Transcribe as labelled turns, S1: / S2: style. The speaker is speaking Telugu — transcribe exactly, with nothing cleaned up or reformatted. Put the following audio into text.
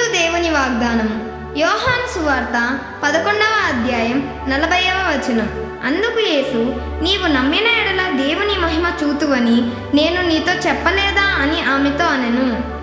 S1: దేవుని వాగ్దానం. యోహాను సువార్త పదకొండవ అధ్యాయం నలభైవ వచనం. అందుకు యేసు, నీవు నమ్మిన ఎడల దేవుని మహిమ చూతువని నేను నీతో చెప్పలేదా అని ఆమెతో అనెను.